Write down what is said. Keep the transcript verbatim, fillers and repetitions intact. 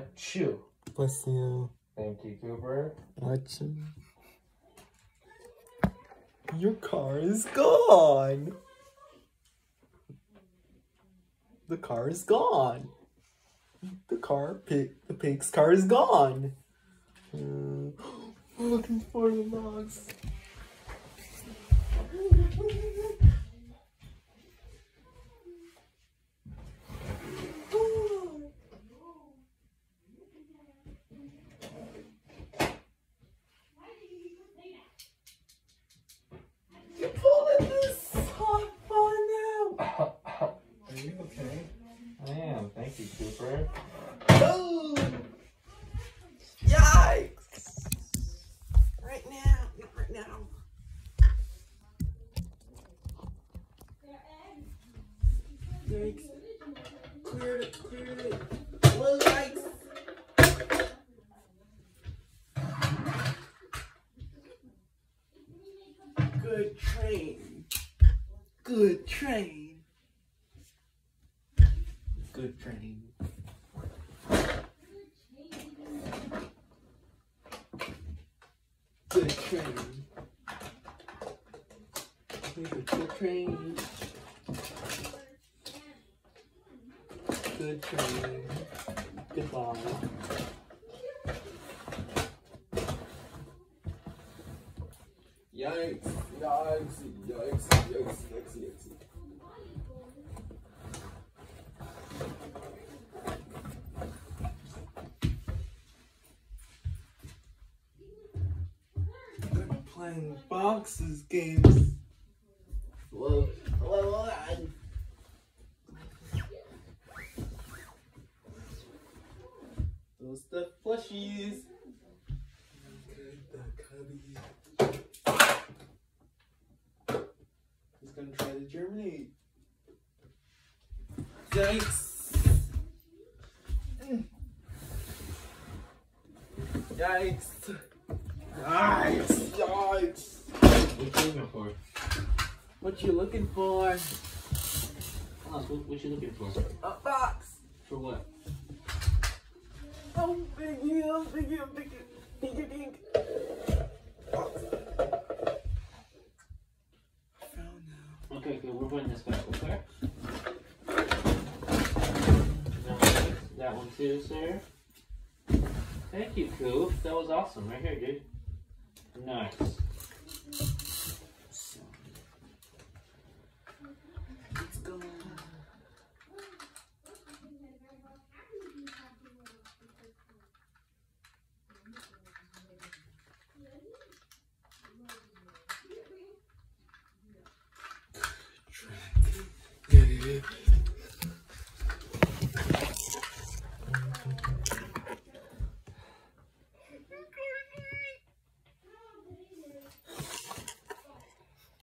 Achoo. Bless you. Thank you, Cooper. Achoo. Your car is gone. The car is gone. The car, pig, the pig's car is gone. Uh, we're looking for the logs. You're pulling this hot on now. Are you okay? I am. Thank you, Cooper. Oh! Yikes! Right now, right now. Yikes! Cleared it, cleared it. Whoa, yikes! Good train. Good train. Good train. Good train. Here's a good train. Good train. Goodbye. Yikes, yikes, yikes, yikes, yikes, yikes. I'm playing boxes games. Hello, hello, hello. Those the plushies. Okay, the cubby. He's gonna try to germinate. Yikes! Mm. Yikes! Yikes! Yikes! What you looking for? What you looking for? What, what you looking for? A box! For what? Oh, biggie, oh, biggie, oh, biggie, biggie, biggie. Box. I found now. Okay, good. We're putting this back, okay? That one too, sir. Thank you, Coop. That was awesome. Right here, dude. Nice. Let's go. Yeah, yeah, yeah.